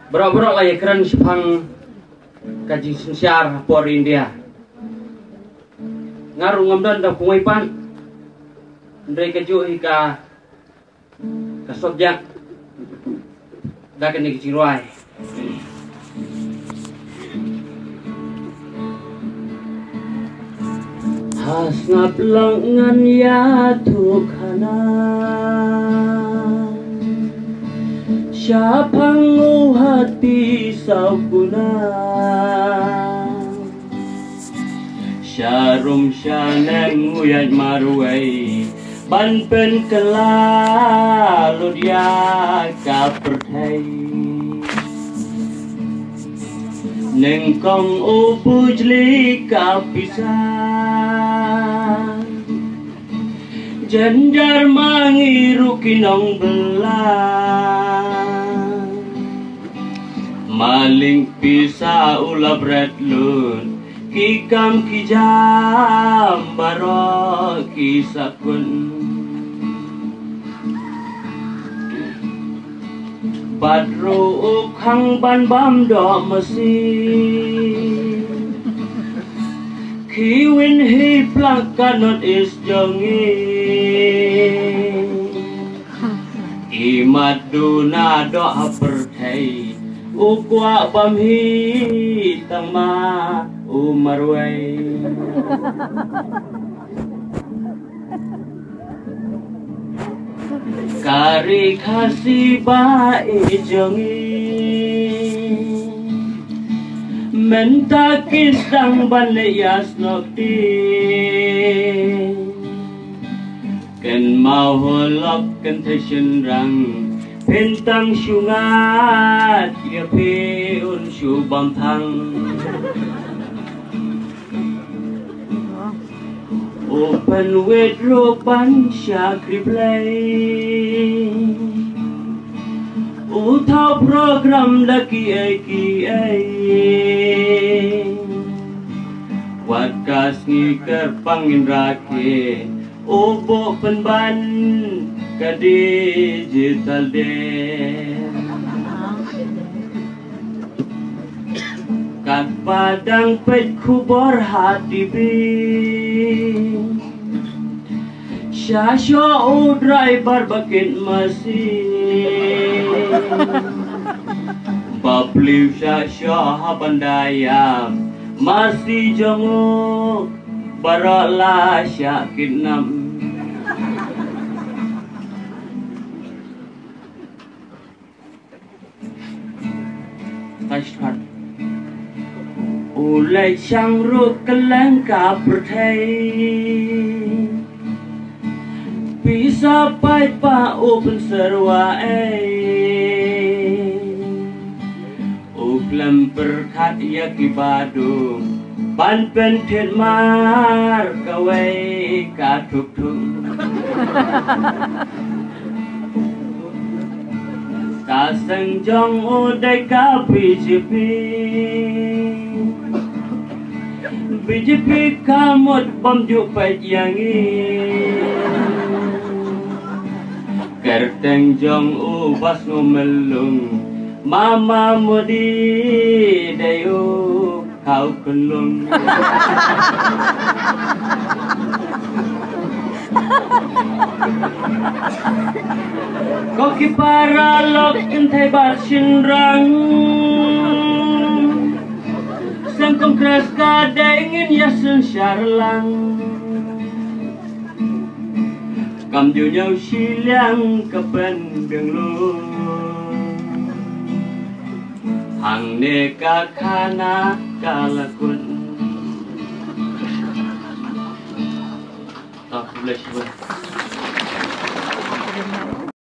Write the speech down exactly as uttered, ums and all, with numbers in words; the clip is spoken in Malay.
Berok-berok lah ya keren sepang kaji sensiar por India. Ngaruh ngamdan dah kumai pan. Ndai kaju hika kasobjak. Dah kena keciruai. Hasngap lengan ya tukhana Syapang hati saukuna Syarum syaneng nguyat maruai Ban pen kelalu dia kapertai Neng kong upu jli kapisah Janjar mangiru kinong belah Maling pisah ulap redlun Kikam kijam barok kisakun Badru ukhang ban bam do mesi Kiwin hi plak kanot is jongi Imat duna do apertai Ukwa bam hi tama umarwai Kari kasih baik jongi Menta kisang banayas nokti Ken mau holok ken tesyen rang Pentang syungat ya peun syubam thang Open with roban syakri play Utau program laki eki ai Wakas ngiker pangin rake Obo penban ke digital day Kat padang pet kubor hati bi Syasyo udrai barbakin masih Babliw syasyo habandayam Masih jenguk Baroklah syakin nam Tashkar Ulai syang ruk keleng kapertai Bisa pai pa open serwa eh Uklam berkat ya kibadung Ban pen thet mar kawai ka thuk thuk Ka sang jong o dai ka B J P B J P ka mot bom juk pai yang i Kerteng jong u bas ngomelung Mama modi dayu kau kunlung Koki para lok entai bar sinrang Sengkong kres kada ingin yasun syarlang Kam du nhau siliang kapan benglung Hang neka kana kalakun Tak boleh